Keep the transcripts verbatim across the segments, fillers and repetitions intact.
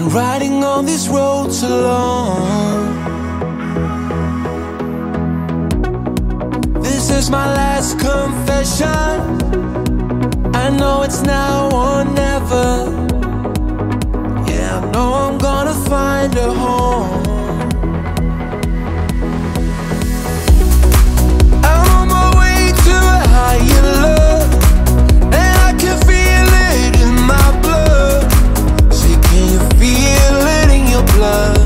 been riding on these roads alone. This is my last confession. I know it's now or never. Yeah, I know I'm gonna find a home. I'm on my way to a higher love, and I can feel it in my blood. Say, can you feel it in your blood?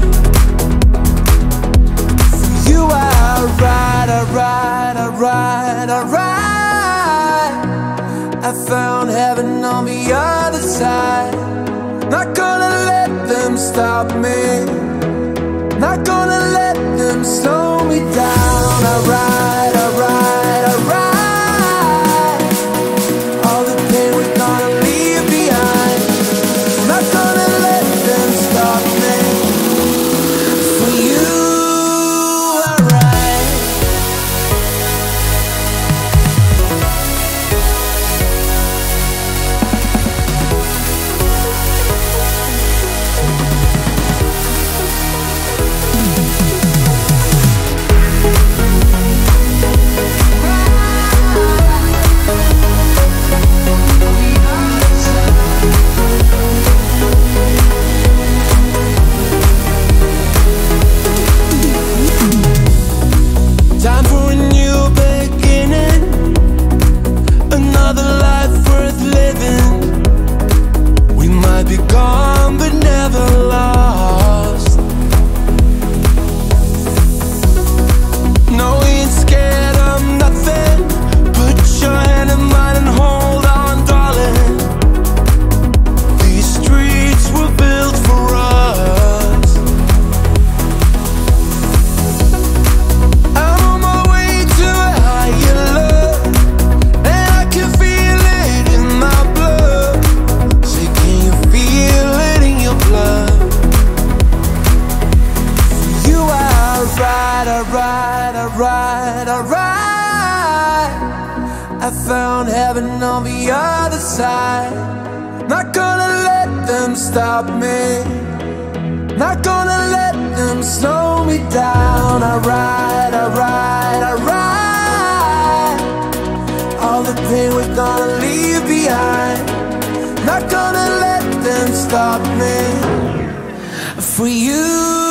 For you I ride, I ride, I ride, I ride. I found heaven on the other side. Not gonna let them stop me. Not gonna let them slow me down. I ride, I ride, I ride. All the pain we're gonna leave behind. Not gonna let them stop me. For you I ride. Time for a new beginning, another life worth living. We might be gone but never lost. No, we ain't scared of nothing. Put your hand in mine and hold on, darling. These streets were built for us. I'm on my way to a higher love, and I can feel it in my blood. Say, can you feel it in your blood? For you I ride, I ride, I ride, I ride. I found heaven on the other side. Not gonna let them stop me. Not gonna let them slow me down. I ride, I ride, I ride. All the pain we're gonna leave behind. Not gonna let them stop me. For you